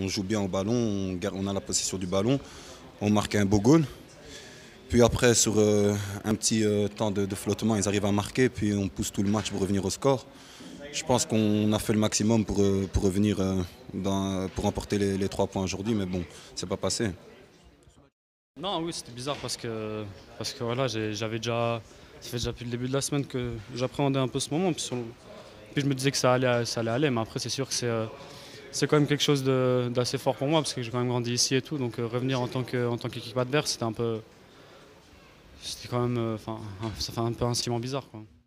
joue bien au ballon, on a la possession du ballon, on marque un beau goal. Puis après, sur un petit temps de flottement, ils arrivent à marquer, puis on pousse tout le match pour revenir au score. Je pense qu'on a fait le maximum pour revenir, pour remporter les 3 points aujourd'hui, mais bon, c'est pas passé. Non, oui, c'était bizarre parce que voilà, ça fait déjà depuis le début de la semaine que j'appréhendais un peu ce moment. Puis je me disais que ça allait aller, mais après, c'est sûr que c'est quand même quelque chose d'assez fort pour moi parce que j'ai quand même grandi ici et tout. Donc revenir en tant qu'équipe adverse, c'était quand même, ça fait un peu un ciment bizarre, quoi.